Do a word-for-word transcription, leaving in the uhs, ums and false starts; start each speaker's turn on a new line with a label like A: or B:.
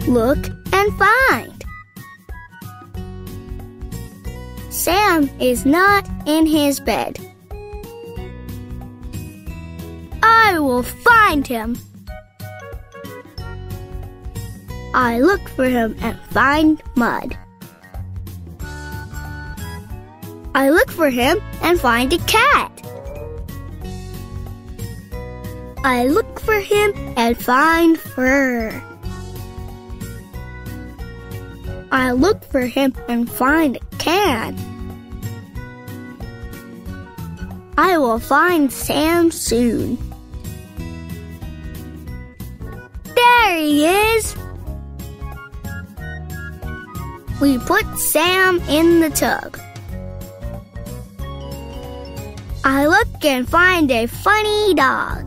A: look, and find. Sam is not in his bed. I will find him. I look for him and find mud. I look for him and find a cat. I look for him and find fur. I look for him and find a can. I will find Sam soon. There he is! We put Sam in the tub. I look and find a funny dog.